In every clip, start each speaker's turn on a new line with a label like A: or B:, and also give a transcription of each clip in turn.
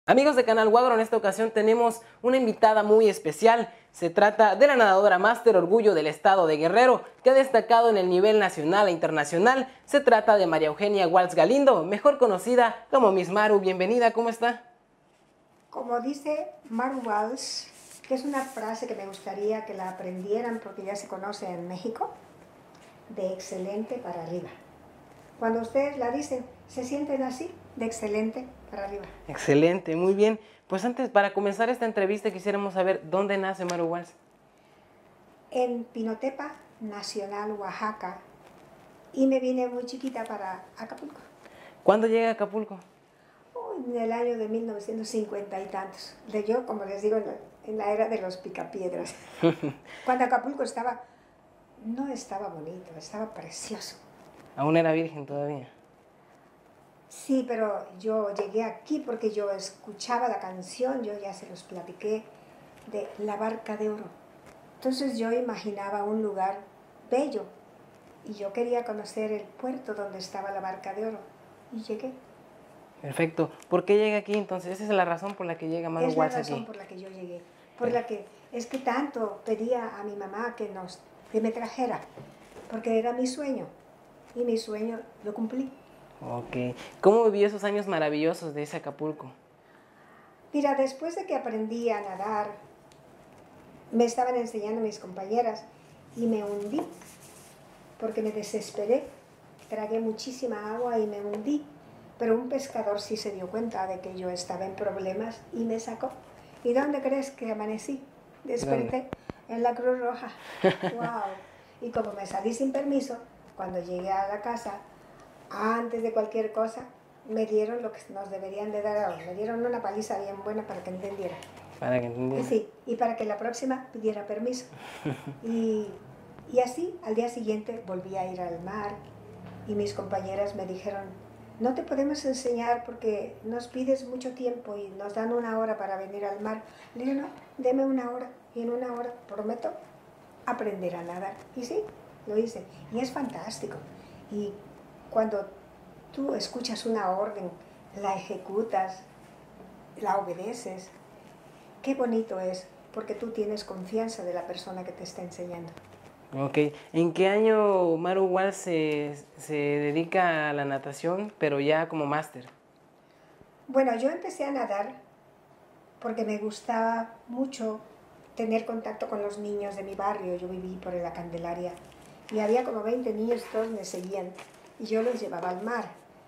A: Amigos de Canal Huagro, en esta ocasión tenemos una invitada muy especial. Se trata de la nadadora máster orgullo del estado de Guerrero, que ha destacado en el nivel nacional e internacional. Se trata de María Eugenia Walsh Galindo, mejor conocida como Miss Maru. Bienvenida, ¿cómo está?
B: Como dice Maru Walsh, que es una frase que me gustaría que la aprendieran porque ya se conoce en México, de excelente para arriba. Cuando ustedes la dicen, se sienten así, de excelente para arriba.
A: Excelente, muy bien. Pues antes, para comenzar esta entrevista, quisiéramos saber dónde nace Maru Walsh.
B: En Pinotepa Nacional, Oaxaca, y me vine muy chiquita para Acapulco.
A: ¿Cuándo llega a Acapulco?
B: En el año de 1950 y tantos. Yo, como les digo, en la era de los picapiedras. Cuando Acapulco no estaba bonito, estaba precioso.
A: Aún era virgen todavía.
B: Sí, pero yo llegué aquí porque yo escuchaba la canción, yo ya se los platiqué, de La Barca de Oro. Entonces yo imaginaba un lugar bello y yo quería conocer el puerto donde estaba la Barca de Oro y llegué.
A: Perfecto. ¿Por qué llega aquí entonces? Esa es la razón por la que llega Maru Walsh aquí.
B: Es la razón por la que yo llegué. Es que tanto pedía a mi mamá que me trajera, porque era mi sueño y mi sueño lo cumplí.
A: Ok. ¿Cómo vivió esos años maravillosos de ese Acapulco?
B: Mira, después de que aprendí a nadar, me estaban enseñando mis compañeras y me hundí, porque me desesperé, tragué muchísima agua y me hundí. Pero un pescador sí se dio cuenta de que yo estaba en problemas y me sacó. ¿Y dónde crees que amanecí? Desperté en la Cruz Roja. ¡Wow! Y como me salí sin permiso, cuando llegué a la casa, antes de cualquier cosa, me dieron lo que nos deberían de dar ahora. Me dieron una paliza bien buena para que entendiera.
A: Para que entendiera.
B: Sí, y para que la próxima pidiera permiso. Y así, al día siguiente, volví a ir al mar y mis compañeras me dijeron, no te podemos enseñar porque nos pides mucho tiempo y nos dan una hora para venir al mar. Le digo, no, deme una hora y en una hora prometo aprender a nadar. Y sí, lo hice. Y es fantástico. Y cuando tú escuchas una orden, la ejecutas, la obedeces, qué bonito es, porque tú tienes confianza de la persona que te está enseñando.
A: Ok. ¿En qué año Maru Walsh se dedica a la natación, pero ya como máster?
B: Bueno, yo empecé a nadar porque me gustaba mucho tener contacto con los niños de mi barrio. Yo viví por la Candelaria y había como 20 niños, todos me seguían y yo los llevaba al mar.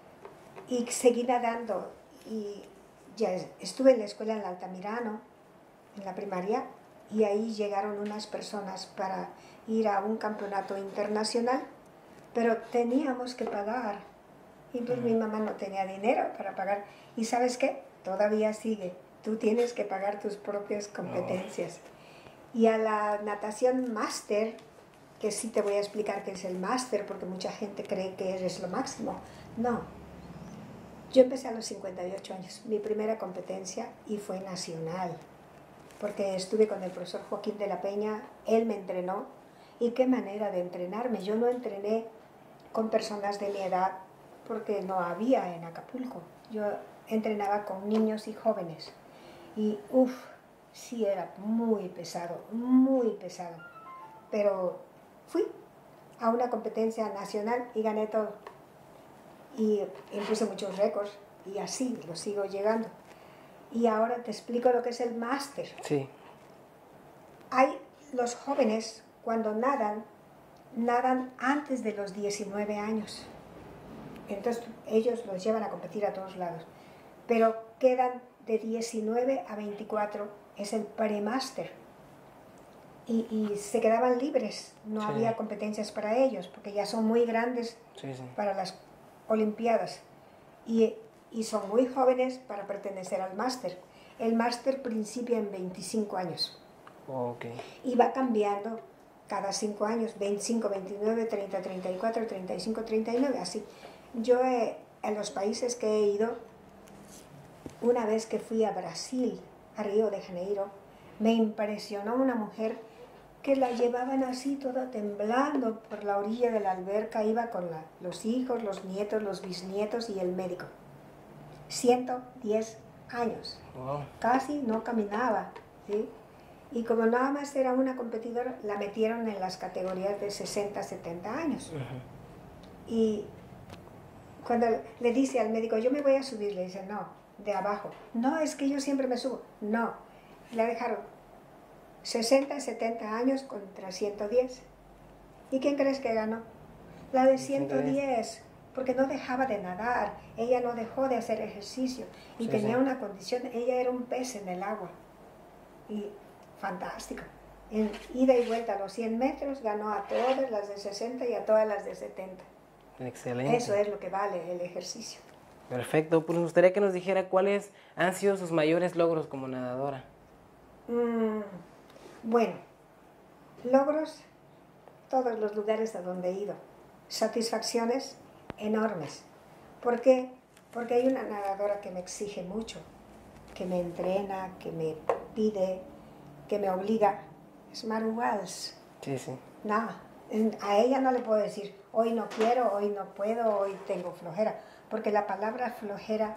B: Y seguí nadando y ya estuve en la escuela en la Altamirano, en la primaria, y ahí llegaron unas personas para ir a un campeonato internacional, pero teníamos que pagar. Y pues mi mamá no tenía dinero para pagar. ¿Y sabes qué? Todavía sigue. Tú tienes que pagar tus propias competencias. Y a la natación máster, que sí te voy a explicar qué es el máster, porque mucha gente cree que eres lo máximo. No. Yo empecé a los 58 años, mi primera competencia, y fue nacional, porque estuve con el profesor Joaquín de la Peña, él me entrenó, y qué manera de entrenarme. Yo no entrené con personas de mi edad, porque no había en Acapulco. Yo entrenaba con niños y jóvenes, y sí era muy pesado, pero fui a una competencia nacional y gané todo. Y impuse muchos récords y así lo sigo llegando. Y ahora te explico lo que es el máster.
A: Sí.
B: Los jóvenes cuando nadan antes de los 19 años. Entonces ellos los llevan a competir a todos lados. Pero quedan de 19 a 24, es el premáster. Y se quedaban libres, no había competencias para ellos, porque ya son muy grandes para las Olimpiadas y son muy jóvenes para pertenecer al máster. El máster principia en 25 años y va cambiando cada 5 años, 25, 29, 30, 34, 35, 39, así. Yo en los países que he ido, una vez que fui a Brasil, a Río de Janeiro, me impresionó una mujer que la llevaban así toda temblando por la orilla de la alberca, iba con los hijos, los nietos, los bisnietos y el médico. 110 años.
A: Wow.
B: Casi no caminaba, ¿sí? Y como nada más era una competidora, la metieron en las categorías de 60, 70 años. Y cuando le dice al médico, yo me voy a subir, le dice, no, de abajo. No, es que yo siempre me subo. No, la dejaron 60, 70 años contra 110. ¿Y quién crees que ganó? La de 110, porque no dejaba de nadar, ella no dejó de hacer ejercicio y tenía una condición, ella era un pez en el agua. Y fantástico. En ida y vuelta a los 100 metros ganó a todas las de 60 y a todas las de 70.
A: Excelente.
B: Eso es lo que vale el ejercicio.
A: Perfecto, pues me gustaría que nos dijera cuáles han sido sus mayores logros como nadadora.
B: Bueno, logros, todos los lugares a donde he ido. Satisfacciones enormes. ¿Por qué? Porque hay una nadadora que me exige mucho, que me entrena, que me pide, que me obliga. Es Maru Walsh.
A: Sí, sí.
B: No, a ella no le puedo decir, hoy no quiero, hoy no puedo, hoy tengo flojera. Porque la palabra flojera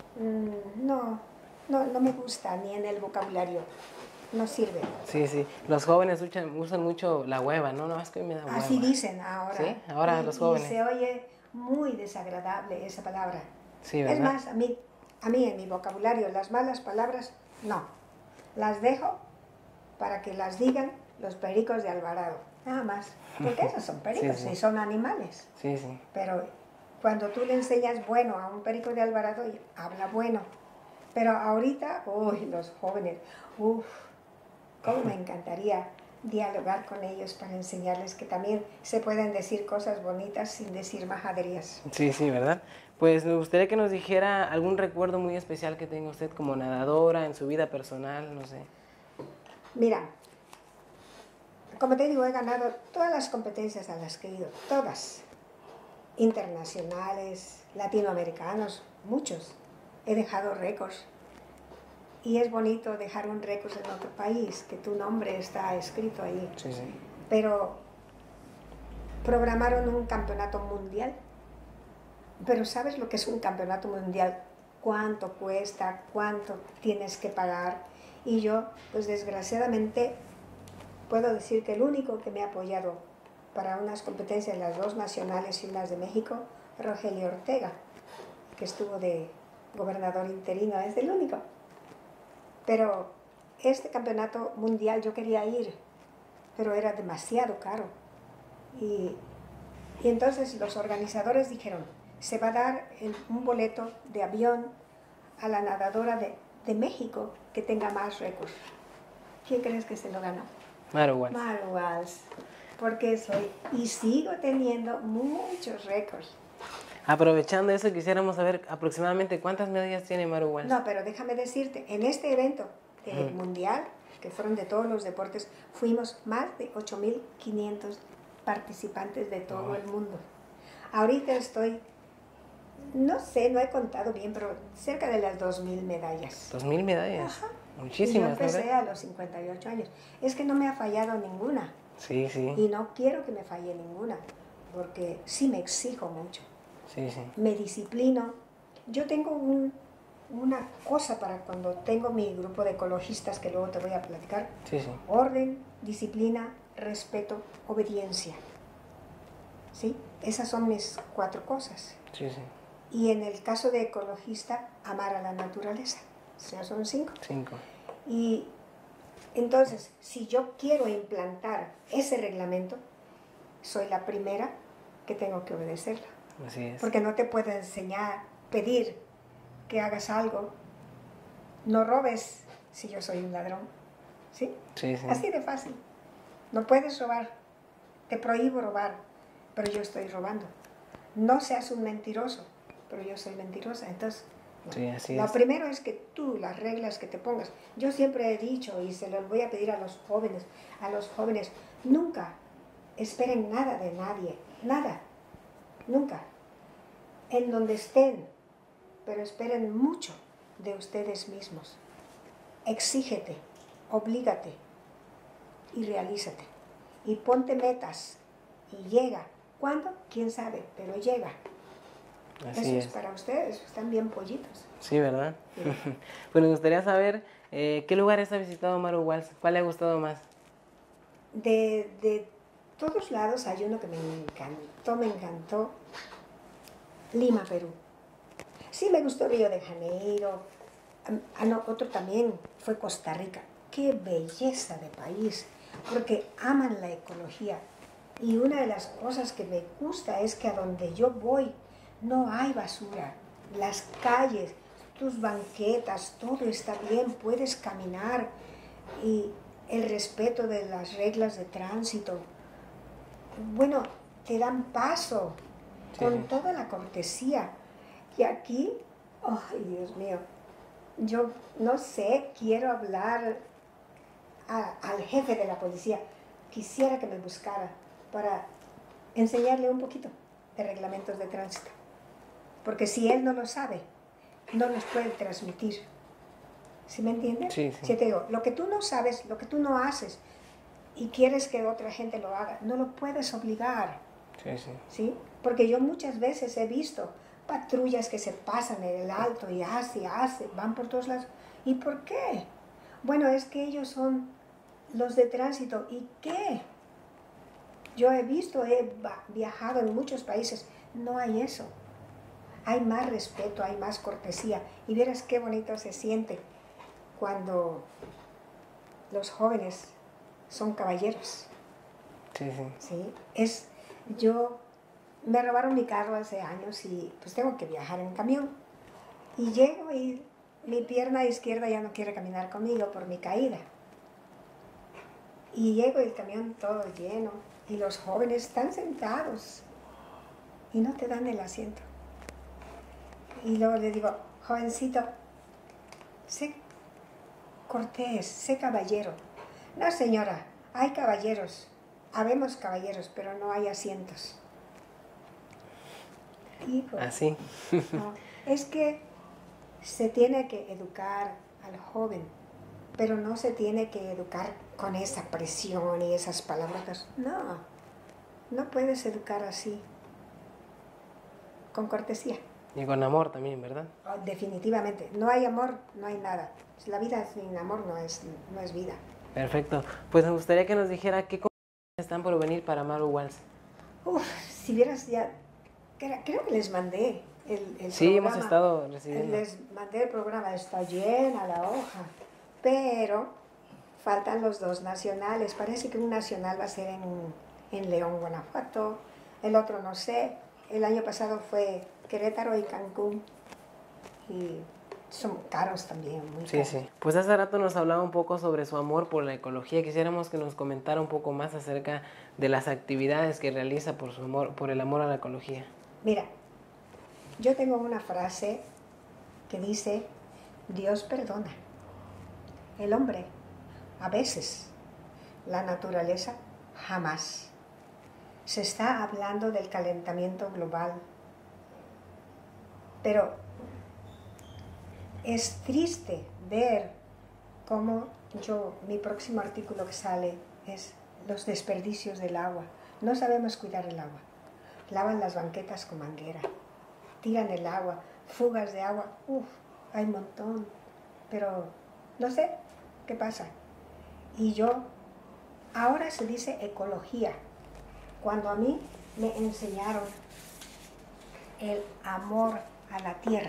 B: no me gusta ni en el vocabulario. No sirve.
A: Sí, sí. Los jóvenes usan mucho la hueva, ¿no? No, es que me da hueva.
B: Así dicen ahora.
A: Sí, ahora los jóvenes.
B: Y se oye muy desagradable esa palabra.
A: Sí, ¿verdad?
B: Es más, a mí en mi vocabulario, las malas palabras, no. Las dejo para que las digan los pericos de Alvarado. Nada más. Porque esos son pericos
A: Sí, sí.
B: y son animales.
A: Sí, sí.
B: Pero cuando tú le enseñas bueno a un perico de Alvarado, habla bueno. Pero ahorita, uy, los jóvenes, cómo me encantaría dialogar con ellos para enseñarles que también se pueden decir cosas bonitas sin decir majaderías.
A: Sí, sí, ¿verdad? Pues me gustaría que nos dijera algún recuerdo muy especial que tenga usted como nadadora en su vida personal, no sé.
B: Mira, como te digo, he ganado todas las competencias a las que he ido, todas. Internacionales, latinoamericanos, muchos. He dejado récords. Y es bonito dejar un récord en otro país, que tu nombre está escrito ahí.
A: Sí, sí.
B: Pero programaron un campeonato mundial. Pero ¿sabes lo que es un campeonato mundial? ¿Cuánto cuesta? ¿Cuánto tienes que pagar? Y yo, pues desgraciadamente, puedo decir que el único que me ha apoyado para unas competencias, las dos nacionales y unas de México, Rogelio Ortega, que estuvo de gobernador interino, es el único. Pero este campeonato mundial yo quería ir, pero era demasiado caro. Y entonces los organizadores dijeron, se va a dar un boleto de avión a la nadadora de México que tenga más récords. ¿Quién crees que se lo ganó?
A: Maru Walsh.
B: Maru Walsh, porque soy y sigo teniendo muchos récords.
A: Aprovechando eso, quisiéramos saber aproximadamente cuántas medallas tiene Maru Walsh.
B: No, pero déjame decirte, en este evento mundial, que fueron de todos los deportes, fuimos más de 8.500 participantes de todo el mundo. Ahorita estoy, no sé, no he contado bien, pero cerca de las 2.000 medallas.
A: 2.000 medallas.
B: Ajá.
A: Muchísimas,
B: y yo empecé
A: ¿no?
B: a los 58 años. Es que no me ha fallado ninguna.
A: Sí, sí.
B: Y no quiero que me falle ninguna, porque sí me exijo mucho.
A: Sí, sí.
B: Me disciplino. Yo tengo una cosa para cuando tengo mi grupo de ecologistas, que luego te voy a platicar.
A: Sí, sí.
B: Orden, disciplina, respeto, obediencia. ¿Sí? Esas son mis 4 cosas.
A: Sí, sí.
B: Y en el caso de ecologista, amar a la naturaleza. O sea, son 5.
A: 5.
B: Y entonces, si yo quiero implantar ese reglamento, soy la primera que tengo que obedecerla.
A: Así es.
B: Porque no te puedo enseñar, pedir que hagas algo. No robes si yo soy un ladrón. ¿Sí?
A: Sí, sí.
B: Así de fácil. No puedes robar. Te prohíbo robar, pero yo estoy robando. No seas un mentiroso, pero yo soy mentirosa. Entonces,
A: sí, así
B: lo
A: es.
B: primero es que tú, las reglas que te pongas. Yo siempre he dicho, y se los voy a pedir a los jóvenes, nunca esperen nada de nadie, nada, nunca. En donde estén, pero esperen mucho de ustedes mismos. Exígete, oblígate y realízate. Y ponte metas y llega. ¿Cuándo? ¿Quién sabe? Pero llega.
A: Así
B: Eso es para ustedes, están bien pollitos.
A: Sí, ¿verdad?
B: Sí.
A: Pues me gustaría saber qué lugares ha visitado Maru Walsh, ¿cuál le ha gustado más?
B: De todos lados hay uno que me encantó, Lima, Perú. Sí, me gustó Río de Janeiro. No, otro también fue Costa Rica. Qué belleza de país, porque aman la ecología. Y una de las cosas que me gusta es que a donde yo voy no hay basura. Las calles, tus banquetas, todo está bien, puedes caminar. Y el respeto de las reglas de tránsito. Bueno, te dan paso con toda la cortesía. Y aquí, ay Dios mío, yo no sé, quiero hablar al jefe de la policía. Quisiera que me buscara para enseñarle un poquito de reglamentos de tránsito. Porque si él no lo sabe, no los puede transmitir. ¿Sí me entiendes?
A: Sí.
B: Si te digo, lo que tú no sabes, lo que tú no haces y quieres que otra gente lo haga, no lo puedes obligar. ¿Sí? Porque yo muchas veces he visto patrullas que se pasan en el alto y van por todos lados. ¿Y por qué? Bueno, es que ellos son los de tránsito. ¿Y qué? Yo he viajado en muchos países, no hay eso. Hay más respeto, hay más cortesía. Y verás qué bonito se siente cuando los jóvenes son caballeros. ¿Sí? Me robaron mi carro hace años y pues tengo que viajar en camión. Y llego y mi pierna izquierda ya no quiere caminar conmigo por mi caída. Y llego y el camión todo lleno y los jóvenes están sentados y no te dan el asiento. Y luego le digo, jovencito, sé cortés, sé caballero. No, señora, hay caballeros, habemos caballeros, pero no hay asientos. Hijo,
A: ¿Así?
B: No, es que se tiene que educar al joven, pero no se tiene que educar con esa presión y esas palabras. No, no puedes educar así, con cortesía.
A: Y con amor también, ¿verdad?
B: Definitivamente, no hay amor, no hay nada. La vida sin amor no es vida.
A: Perfecto. Pues me gustaría que nos dijera qué cosas están por venir para Maru Walsh.
B: Si vieras ya, creo que les mandé el
A: sí,
B: programa.
A: hemos estado recibiendo.
B: Les mandé el programa, está llena la hoja, pero faltan los dos nacionales. Parece que un nacional va a ser en León, Guanajuato, el otro no sé. El año pasado fue Querétaro y Cancún, y son caros también, muy caros.
A: Sí. Pues hace rato nos hablaba un poco sobre su amor por la ecología. Quisiéramos que nos comentara un poco más acerca de las actividades que realiza por el amor a la ecología.
B: Mira, yo tengo una frase que dice, Dios perdona, el hombre a veces, la naturaleza jamás. Se está hablando del calentamiento global, pero es triste ver cómo mi próximo artículo que sale es los desperdicios del agua. No sabemos cuidar el agua. Lavan las banquetas con manguera, tiran el agua, fugas de agua, hay un montón, pero no sé qué pasa. Y ahora se dice ecología, cuando a mí me enseñaron el amor a la tierra.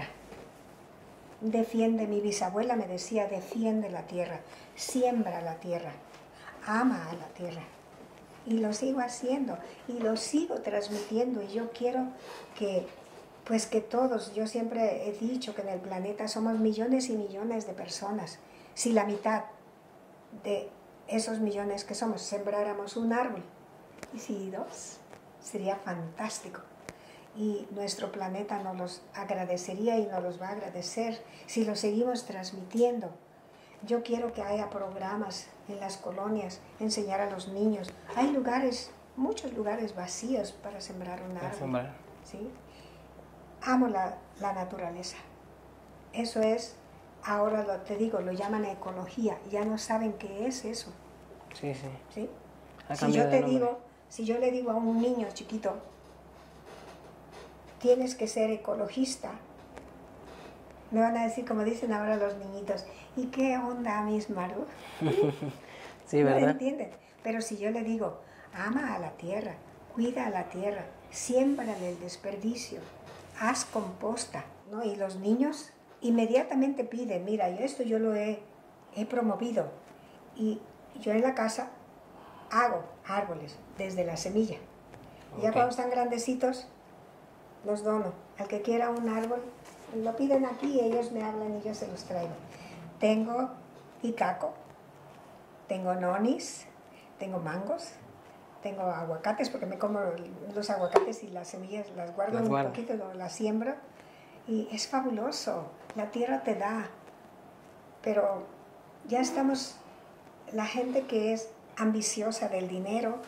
B: Mi bisabuela me decía, defiende la tierra, siembra la tierra, ama a la tierra. Y lo sigo haciendo, y lo sigo transmitiendo, y yo quiero que todos, yo siempre he dicho que en el planeta somos millones y millones de personas. Si la mitad de esos millones que somos sembráramos un árbol, y si 2, sería fantástico. Y nuestro planeta nos los agradecería y nos los va a agradecer si lo seguimos transmitiendo. Yo quiero que haya programas en las colonias, enseñar a los niños. Hay muchos lugares vacíos para sembrar un árbol. ¿Sí? Amo la naturaleza. Eso es, ahora te digo, lo llaman ecología. Ya no saben qué es eso.
A: Sí.
B: ¿Sí? Si yo le digo a un niño chiquito, tienes que ser ecologista. Me van a decir, como dicen ahora los niñitos, ¿y qué onda, Miss Maru?
A: Sí,
B: No
A: ¿verdad?
B: entienden. Pero si yo le digo, ama a la tierra, cuida a la tierra, siémbrale el desperdicio, haz composta, ¿no? Y los niños inmediatamente piden, mira, yo lo he promovido. Y yo en la casa hago árboles desde la semilla. Y ya cuando están grandecitos, los dono. Al que quiera un árbol, lo piden aquí, ellos me hablan y yo se los traigo. Tengo icaco, tengo nonis, tengo mangos, tengo aguacates, porque me como los aguacates y las semillas, las guardo un poquito, las siembro. Y es fabuloso, la tierra te da. Pero ya estamos, la gente que es ambiciosa del dinero,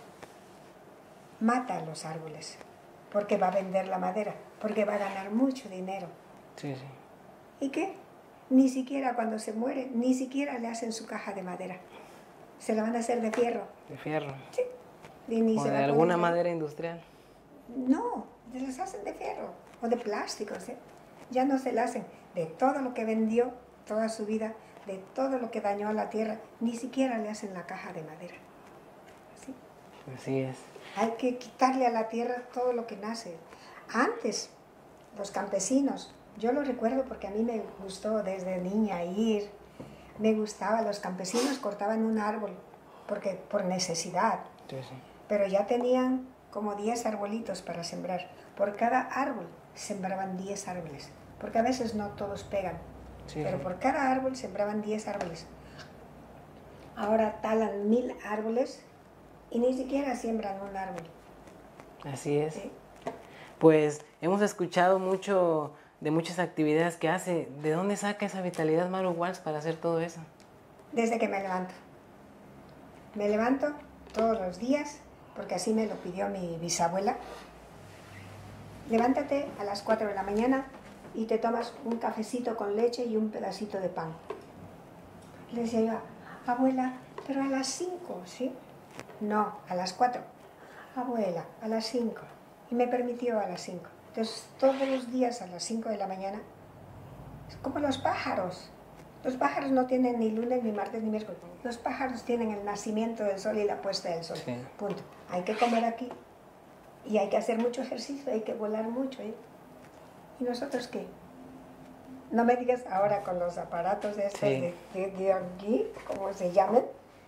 B: mata los árboles, porque va a vender la madera, porque va a ganar mucho dinero.
A: Sí, sí.
B: ¿Y qué? Ni siquiera cuando se muere, ni siquiera le hacen su caja de madera. Se la van a hacer de fierro.
A: De fierro.
B: Sí. Y ni
A: O
B: se
A: de
B: va a
A: alguna
B: poner...
A: madera industrial.
B: No, se las hacen de fierro o de plástico. ¿Sí? Ya no se la hacen de todo lo que vendió toda su vida, de todo lo que dañó a la tierra, ni siquiera le hacen la caja de madera. ¿Sí?
A: Así es.
B: Hay que quitarle a la tierra todo lo que nace. Antes, los campesinos, yo lo recuerdo porque a mí me gustó desde niña ir, me gustaba, los campesinos cortaban un árbol porque, por necesidad,
A: Sí, sí.
B: pero ya tenían como 10 arbolitos para sembrar. Por cada árbol sembraban 10 árboles, porque a veces no todos pegan,
A: Sí,
B: pero
A: sí.
B: por cada árbol sembraban 10 árboles. Ahora talan 1000 árboles y ni siquiera siembran un árbol.
A: Así es.
B: ¿Sí?
A: Pues hemos escuchado mucho de muchas actividades que hace. ¿De dónde saca esa vitalidad Maru Walsh para hacer todo eso?
B: Desde que me levanto. Me levanto todos los días, porque así me lo pidió mi bisabuela. Levántate a las 4 de la mañana y te tomas un cafecito con leche y un pedacito de pan. Le decía yo, abuela, pero a las 5, ¿sí? No, a las 4. Abuela, a las 5. Y me permitió a las 5. Entonces, todos los días a las 5 de la mañana, es como los pájaros. Los pájaros no tienen ni lunes, ni martes, ni miércoles. Los pájaros tienen el nacimiento del sol y la puesta del sol.
A: Sí.
B: Punto. Hay que comer aquí. Y hay que hacer mucho ejercicio, hay que volar mucho. ¿Eh? ¿Y nosotros qué? No me digas ahora con los aparatos estos
A: Sí.
B: de aquí, como se llaman,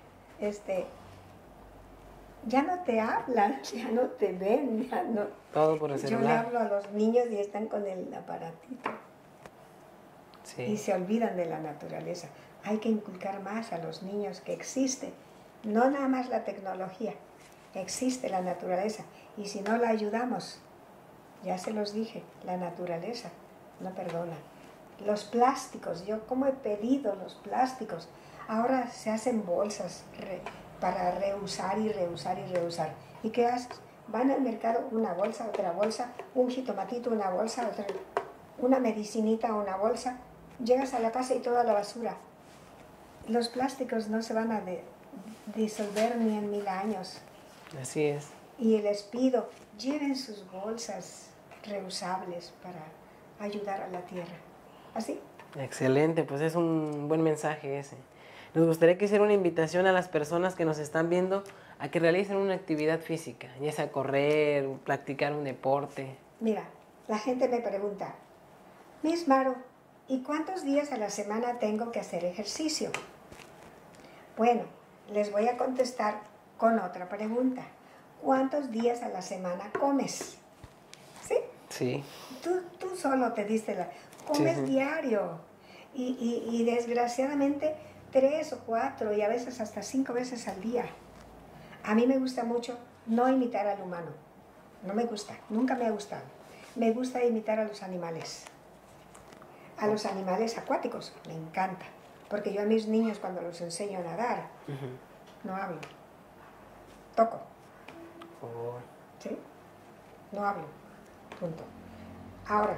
B: ya no te hablan, ya no te ven, ya no.
A: Todo por el
B: Yo le
A: celular.
B: hablo a los niños y están con el aparatito.
A: Sí.
B: Y se olvidan de la naturaleza. Hay que inculcar más a los niños que existe, no nada más la tecnología, existe la naturaleza. Y si no la ayudamos, ya se los dije, la naturaleza no perdona. Los plásticos, yo como he pedido los plásticos, ahora se hacen bolsas para reusar y reusar y reusar. ¿Y qué haces? Van al mercado una bolsa, otra bolsa, un jitomatito, una bolsa, otra, una medicinita, una bolsa. Llegas a la casa y toda la basura. Los plásticos no se van a disolver ni en 1000 años.
A: Así es.
B: Y les pido, lleven sus bolsas reusables para ayudar a la tierra. ¿Así?
A: Excelente, pues es un buen mensaje ese. Nos gustaría que hiciera una invitación a las personas que nos están viendo a que realicen una actividad física, ya sea correr, practicar un deporte.
B: Mira, la gente me pregunta, Miss Maru, ¿y cuántos días a la semana tengo que hacer ejercicio? Bueno, les voy a contestar con otra pregunta. ¿Cuántos días a la semana comes? ¿Sí?
A: Sí.
B: Tú solo te diste la... Comes
A: Sí, sí.
B: diario. Y desgraciadamente 3 o 4 y a veces hasta 5 veces al día. A mí me gusta mucho no imitar al humano. No me gusta, nunca me ha gustado. Me gusta imitar a los animales. A los animales acuáticos, me encanta. Porque yo a mis niños cuando los enseño a nadar, no hablo. Toco,
A: Oh,
B: ¿sí? No hablo. Punto. Ahora,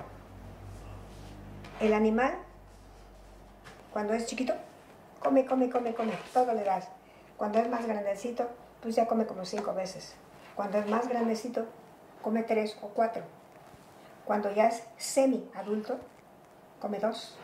B: el animal, cuando es chiquito, come, todo le das. Cuando es más grandecito, pues ya come como 5 veces. Cuando es más grandecito, come 3 o 4. Cuando ya es semi-adulto, come 2.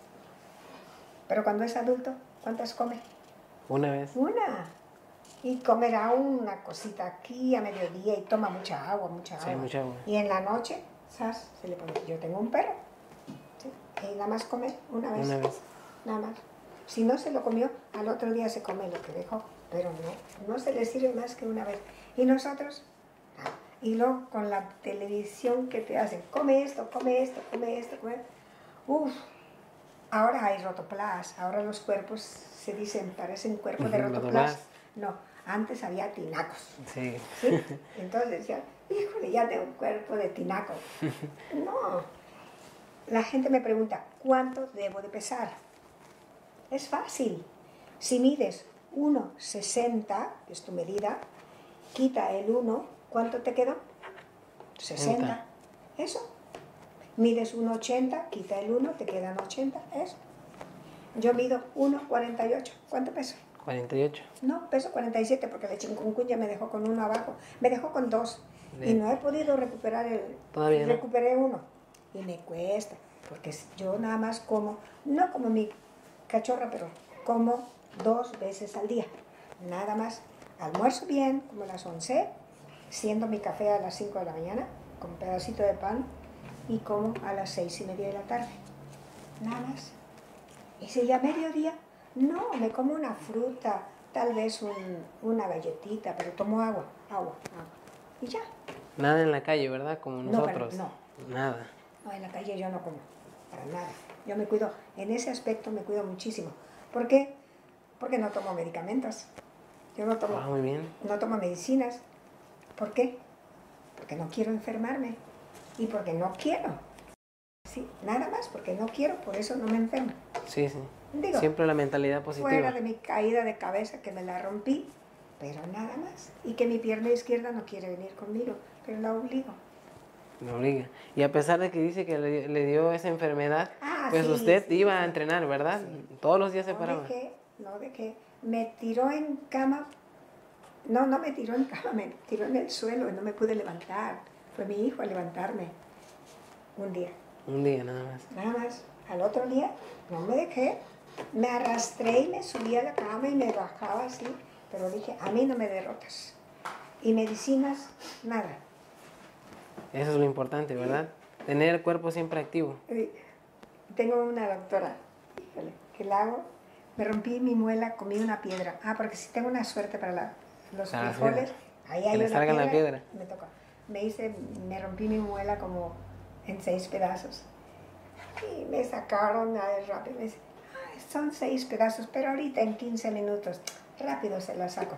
B: Pero cuando es adulto, ¿cuántas come?
A: Una vez.
B: Una. Y comerá una cosita aquí a mediodía y toma mucha agua, mucha agua.
A: Sí, mucha agua.
B: Y en la noche, ¿sabes? Se le pone. Yo tengo un perro. ¿Sí? Y nada más come una vez.
A: Una vez.
B: Nada más. Si no se lo comió, al otro día se come lo que dejó. Pero no se le sirve más que una vez. Y nosotros, nada. Y luego con la televisión que te hacen, come esto, come esto, come esto, come esto. Uf, ahora hay rotoplas, ahora los cuerpos se dicen, parecen cuerpos de rotoplas. No, antes había tinacos.
A: Sí.
B: ¿Sí? Entonces decía, híjole, ya tengo un cuerpo de tinaco. No. La gente me pregunta, ¿cuánto debo de pesar? Es fácil. Si mides 1,60, que es tu medida, quita el 1, ¿cuánto te quedó? 60. Eso. Mides 1,80, quita el 1, te quedan 80. Eso. Yo mido 1,48. ¿Cuánto peso?
A: 48.
B: No, peso 47 porque la chikungunya me dejó con 1 abajo. Me dejó con 2. Y no he podido recuperar el...
A: Todavía no.
B: Recuperé 1. Y me cuesta. Porque yo nada más como, no como mi cachorra, pero como 2 veces al día. Nada más. Almuerzo bien, como a las 11, siendo mi café a las 5 de la mañana, con un pedacito de pan, y como a las 6:30 de la tarde. Nada más. Y si ya mediodía, no, me como una fruta, tal vez una galletita, pero tomo agua. Y ya.
A: Nada en la calle, ¿verdad? Como nosotros.
B: No.
A: Nada.
B: No, en la calle yo no como, para nada. Yo me cuido, en ese aspecto me cuido muchísimo. ¿Por qué? Porque no tomo medicamentos. Yo no tomo,
A: muy bien.
B: No tomo medicinas. ¿Por qué? Porque no quiero enfermarme. Y porque no quiero. Sí, nada más, porque no quiero, por eso no me enfermo.
A: Sí, sí.
B: Digo,
A: siempre la mentalidad positiva.
B: Fuera de mi caída de cabeza, que me la rompí, pero nada más. Y que mi pierna izquierda no quiere venir conmigo, pero la obligo.
A: Me obliga. Y a pesar de que dice que le dio esa enfermedad, pues
B: sí,
A: usted
B: sí,
A: iba a entrenar, ¿verdad?
B: Sí.
A: Todos los días se paraba.
B: No dejé. Me tiró en cama. No me tiró en cama, me tiró en el suelo y no me pude levantar. Fue mi hijo a levantarme un día.
A: Un día nada más.
B: Nada más. Al otro día no me dejé. Me arrastré y me subí a la cama y me bajaba así. Pero dije, a mí no me derrotas. Y medicinas, nada.
A: Eso es lo importante, ¿verdad? Tener el cuerpo siempre activo.
B: Tengo una doctora, híjole, que la hago. Me rompí mi muela, comí una piedra. Porque si tengo una suerte para los frijoles, ahí hay una piedra. Me toca. Me rompí mi muela como en 6 pedazos. Y me sacaron rápido. Me dice, son 6 pedazos, pero ahorita en 15 minutos, rápido se la saco.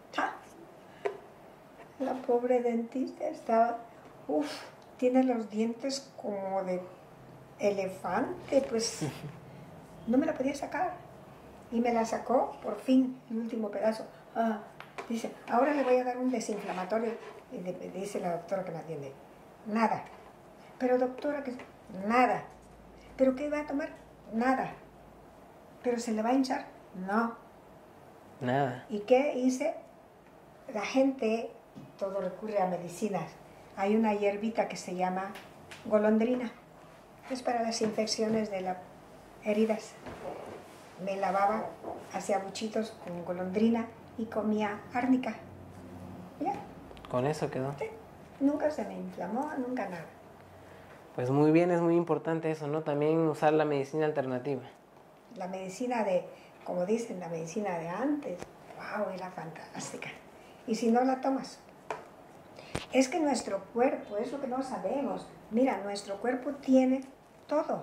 B: La pobre dentista estaba, tiene los dientes como de elefante, pues no me la podía sacar. Y me la sacó, por fin, el último pedazo. Dice, ahora le voy a dar un desinflamatorio. Y dice la doctora que me atiende, nada. Pero doctora, nada. ¿Pero qué va a tomar? Nada. ¿Pero se le va a hinchar? No.
A: Nada.
B: ¿Y qué hice? La gente, todo recurre a medicinas. Hay una hierbita que se llama golondrina. Es para las infecciones de las heridas. Me lavaba, hacía buchitos con golondrina y comía árnica. Ya.
A: ¿Con eso quedó?
B: Sí. Nunca se me inflamó, nunca nada.
A: Pues muy bien, es muy importante eso, ¿no? También usar la medicina alternativa.
B: La medicina como dicen, la medicina de antes, wow, era fantástica. Y si no la tomas, es que nuestro cuerpo, es lo que no sabemos. Mira, nuestro cuerpo tiene todo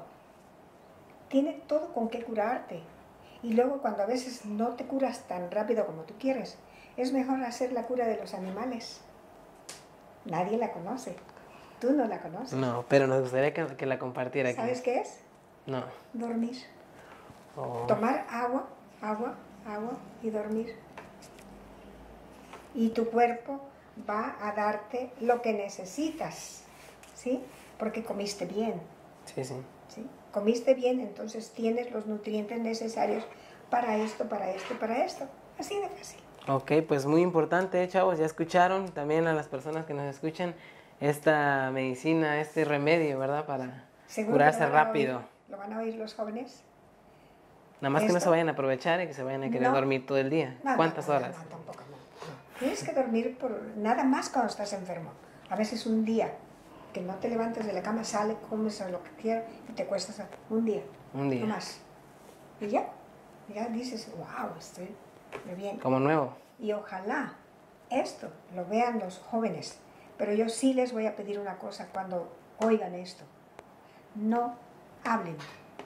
B: con qué curarte. Y luego cuando a veces no te curas tan rápido como tú quieres, es mejor hacer la cura de los animales. Nadie la conoce. Tú no la conoces.
A: No, pero nos gustaría que la compartiera aquí.
B: ¿Sabes qué es?
A: No.
B: Dormir. Tomar agua y dormir. Y tu cuerpo va a darte lo que necesitas, ¿sí? Porque comiste bien.
A: Sí.
B: ¿Sí? Comiste bien, entonces tienes los nutrientes necesarios para esto, para esto y para esto. Así de fácil.
A: Ok, pues muy importante, chavos, ya escucharon, también a las personas que nos escuchan, esta medicina, este remedio, ¿verdad? Para
B: Seguro que
A: curarse rápido.
B: ¿Lo van a oír los jóvenes?
A: Nada más que no
B: ¿Esto?
A: se vayan a aprovechar y que se vayan a querer
B: No.
A: dormir todo el día.
B: No,
A: ¿Cuántas
B: no,
A: horas?
B: No, tampoco, no. Tienes que dormir por nada más cuando estás enfermo. A veces un día que no te levantes de la cama, sale, comes o lo que quieras y te cuestas un día.
A: Un día.
B: No más. Y ya dices, wow, estoy muy bien.
A: Como nuevo.
B: Y ojalá esto lo vean los jóvenes. Pero yo sí les voy a pedir una cosa cuando oigan esto. No hablen.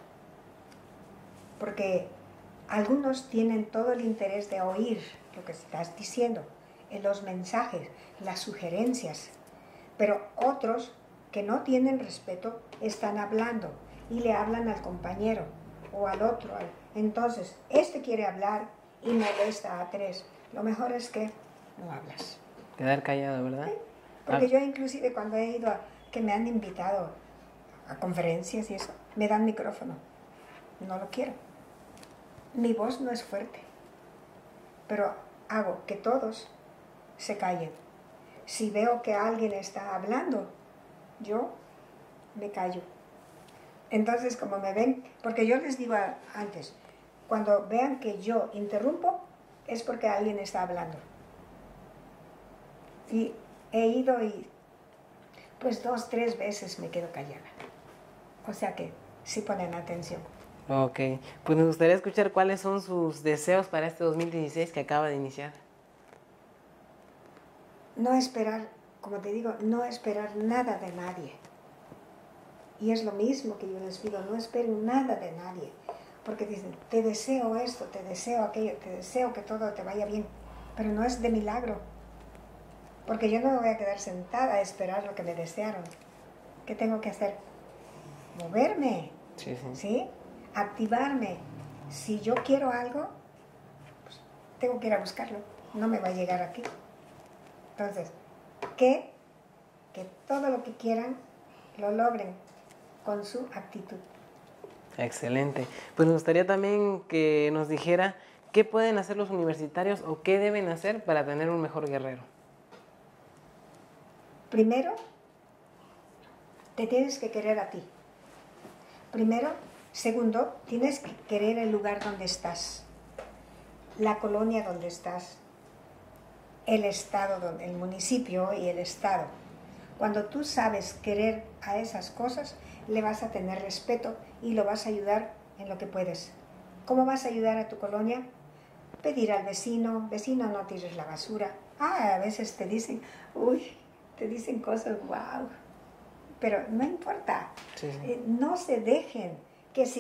B: Porque algunos tienen todo el interés de oír lo que estás diciendo, en los mensajes, las sugerencias. Pero otros que no tienen respeto están hablando y le hablan al compañero o al otro. Entonces, este quiere hablar y molesta a tres. Lo mejor es que no hablas.
A: Quedar callado, ¿verdad?
B: ¿Sí? Porque yo inclusive cuando he ido que me han invitado a conferencias y eso, me dan micrófono. No lo quiero. Mi voz no es fuerte, pero hago que todos se callen. Si veo que alguien está hablando, yo me callo. Entonces, como me ven, porque yo les digo antes, cuando vean que yo interrumpo, es porque alguien está hablando. Y he ido y pues 2, 3 veces me quedo callada. O sea que sí ponen atención.
A: Ok, pues me gustaría escuchar cuáles son sus deseos para este 2016 que acaba de iniciar.
B: No esperar, como te digo, no esperar nada de nadie. Y es lo mismo que yo les pido, no esperen nada de nadie. Porque dicen, te deseo esto, te deseo aquello, te deseo que todo te vaya bien. Pero no es de milagro. Porque yo no me voy a quedar sentada a esperar lo que me desearon. ¿Qué tengo que hacer? Moverme.
A: Sí.
B: ¿Sí? Activarme. Si yo quiero algo, pues tengo que ir a buscarlo. No me va a llegar aquí. Entonces, que todo lo que quieran lo logren con su actitud.
A: Excelente. Pues me gustaría también que nos dijera qué pueden hacer los universitarios o qué deben hacer para tener un mejor guerrero.
B: Primero, te tienes que querer a ti. Segundo, tienes que querer el lugar donde estás, la colonia donde estás, el estado, el municipio y el estado. Cuando tú sabes querer a esas cosas, le vas a tener respeto y lo vas a ayudar en lo que puedes. ¿Cómo vas a ayudar a tu colonia? Pedir al vecino, vecino, no tires la basura. A veces te dicen, te dicen cosas, wow. Pero no importa,
A: Sí.
B: No se dejen, que si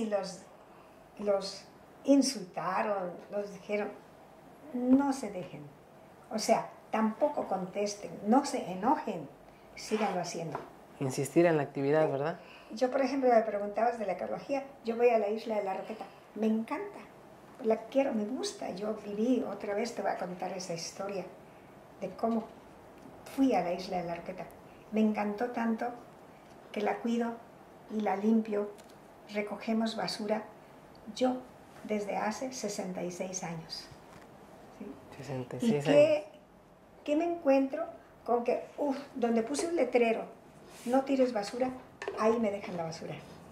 B: los insultaron, los dijeron, no se dejen. O sea, tampoco contesten, no se enojen, síganlo haciendo.
A: Insistir en la actividad, ¿verdad?
B: Yo, por ejemplo, me preguntabas de la ecología, yo voy a la isla de la Roqueta, me encanta, la quiero, me gusta, yo viví, otra vez te voy a contar esa historia de cómo fui a la isla de la Roqueta. Me encantó tanto que la cuido y la limpio, recogemos basura, yo desde hace 66 años. ¿Sí?
A: 66
B: ¿Y
A: años.
B: qué me encuentro? Con que, donde puse un letrero, no tires basura, ahí me dejan la basura.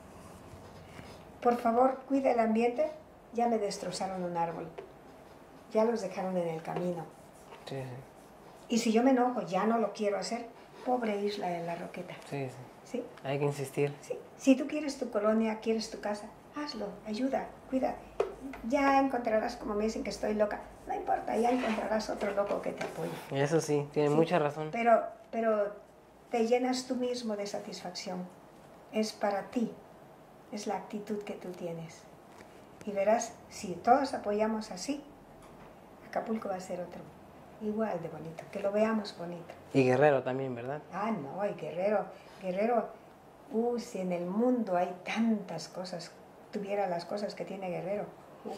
B: Por favor, cuida el ambiente, ya me destrozaron un árbol, ya los dejaron en el camino.
A: Sí.
B: Y si yo me enojo, ya no lo quiero hacer, pobre isla de la Roqueta.
A: Sí.
B: ¿Sí?
A: Hay que insistir.
B: Sí. Si tú quieres tu colonia, quieres tu casa, hazlo, ayuda, cuida. Ya encontrarás, como me dicen que estoy loca, no importa, ya encontrarás otro loco que te apoye.
A: Eso sí, tiene mucha razón.
B: Pero te llenas tú mismo de satisfacción. Es para ti, es la actitud que tú tienes. Y verás, si todos apoyamos así, Acapulco va a ser otro, igual de bonito, que lo veamos bonito.
A: Y Guerrero también, ¿verdad?
B: No, y Guerrero, si en el mundo hay tantas cosas, tuviera las cosas que tiene Guerrero,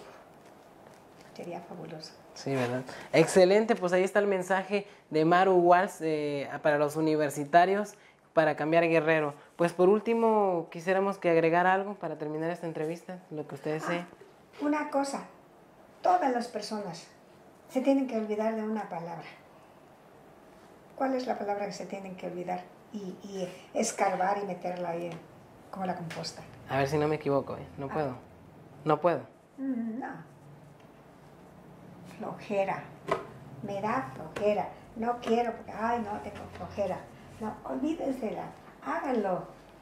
B: sería fabuloso.
A: Sí, ¿verdad? Excelente, pues ahí está el mensaje de Maru Walsh para los universitarios para cambiar Guerrero. Pues por último, quisiéramos que agregara algo para terminar esta entrevista, lo que usted desee.
B: Una cosa, todas las personas se tienen que olvidar de una palabra. ¿Cuál es la palabra que se tienen que olvidar? y escarbar y meterla ahí como la composta.
A: A ver si no me equivoco, ¿eh? No puedo. No puedo.
B: No. Flojera. Me da flojera. No quiero porque, ay, no, tengo flojera. No, olvídensela. Háganlo.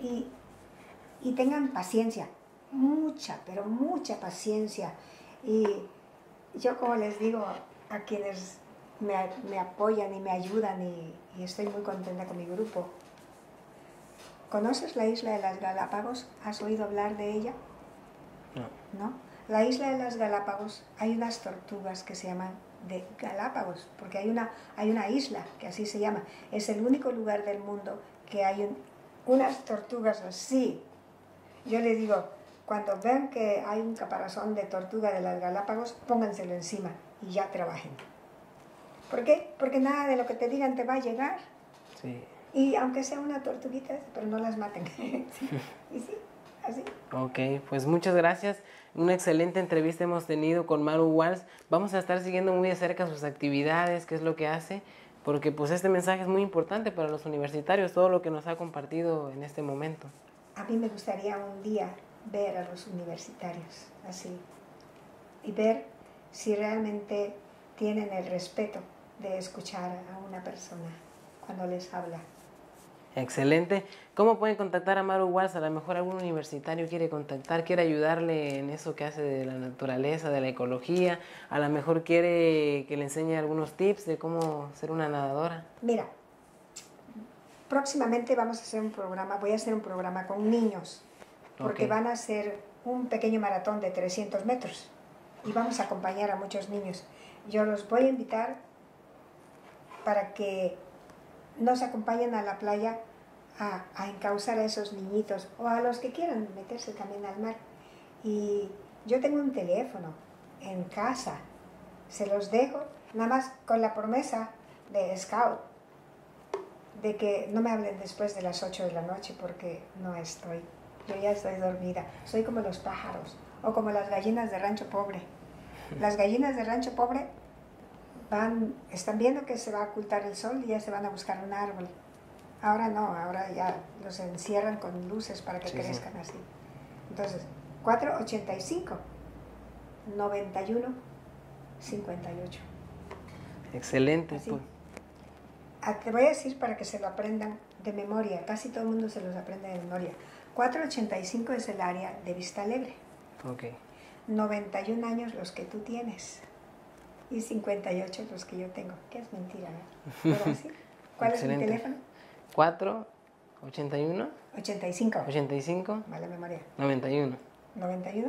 B: Y tengan paciencia. Mucha, pero mucha paciencia. Y yo, como les digo a quienes me apoyan y me ayudan y estoy muy contenta con mi grupo. ¿Conoces la isla de las Galápagos? ¿Has oído hablar de ella?
A: No.
B: ¿No? La isla de las Galápagos hay unas tortugas que se llaman de Galápagos, porque hay una isla que así se llama. Es el único lugar del mundo que hay unas tortugas así. Yo les digo, cuando vean que hay un caparazón de tortuga de las Galápagos, pónganselo encima y ya trabajen. ¿Por qué? Porque nada de lo que te digan te va a llegar.
A: Sí.
B: Y aunque sea una tortuguita, pero no las maten. Sí. Y sí, así.
A: Ok, pues muchas gracias. Una excelente entrevista hemos tenido con Maru Walsh. Vamos a estar siguiendo muy de cerca sus actividades, qué es lo que hace, porque pues este mensaje es muy importante para los universitarios, todo lo que nos ha compartido en este momento.
B: A mí me gustaría un día ver a los universitarios así y ver si realmente tienen el respeto de escuchar a una persona cuando les habla.
A: Excelente. ¿Cómo pueden contactar a Maru Walsh? A lo mejor algún universitario quiere contactar, quiere ayudarle en eso que hace de la naturaleza, de la ecología. A lo mejor quiere que le enseñe algunos tips de cómo ser una nadadora.
B: Mira, próximamente vamos a hacer un programa, voy a hacer un programa con niños, porque van a hacer un pequeño maratón de 300 metros y vamos a acompañar a muchos niños. Yo los voy a invitar para que nos acompañen a la playa a encauzar a esos niñitos o a los que quieran meterse también al mar. Y yo tengo un teléfono en casa, se los dejo, nada más con la promesa de Scout, de que no me hablen después de las 8 de la noche porque no estoy, yo ya estoy dormida. Soy como los pájaros o como las gallinas de rancho pobre. Las gallinas de rancho pobre están viendo que se va a ocultar el sol y ya se van a buscar un árbol. Ahora no, ahora ya los encierran con luces para que crezcan así. Entonces, 485 91 58.
A: Excelente.
B: Pues. Te voy a decir para que se lo aprendan de memoria, casi todo el mundo se los aprende de memoria. 485 es el área de Vista Alegre. 91 años los que tú tienes. Y 58 los que yo tengo, que es mentira, ¿no? Pero así. ¿Cuál es mi teléfono?
A: 4, 81.
B: 85.
A: 85.
B: Mala memoria.
A: 91.
B: 91.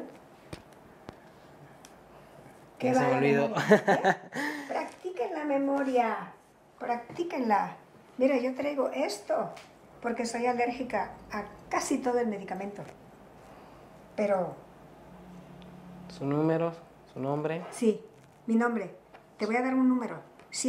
A: ¿Qué se me olvidó?
B: Practiquen la memoria. Practíquenla. Mira, yo traigo esto porque soy alérgica a casi todo el medicamento. Pero...
A: ¿Su número? ¿Su nombre?
B: Sí. Mi nombre, te voy a dar un número,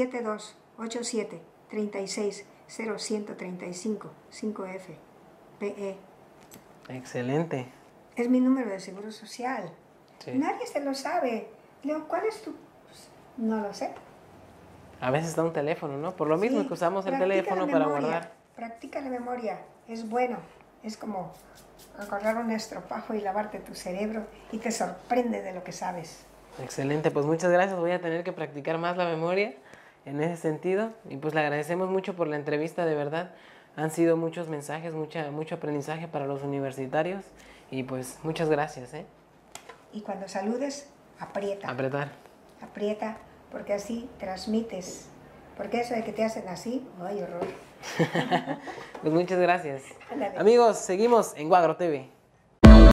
B: 7287-360135, 5F, PE.
A: Excelente.
B: Es mi número de seguro social.
A: Sí.
B: Nadie se lo sabe. Leo, ¿cuál es tu...? Pues, no lo sé.
A: A veces da un teléfono, ¿no? Por lo mismo que usamos el teléfono para guardar.
B: Practica la memoria, es bueno. Es como agarrar un estropajo y lavarte tu cerebro y te sorprende de lo que sabes.
A: Excelente, pues muchas gracias. Voy a tener que practicar más la memoria en ese sentido. Y pues le agradecemos mucho por la entrevista, de verdad. Han sido muchos mensajes, mucho aprendizaje para los universitarios. Y pues muchas gracias, ¿eh?
B: Y cuando saludes, aprieta.
A: Apretar.
B: Aprieta, porque así transmites. Porque eso de que te hacen así, ¡ay, horror!
A: Pues muchas gracias.
B: Ándale.
A: Amigos, seguimos en Guagro TV.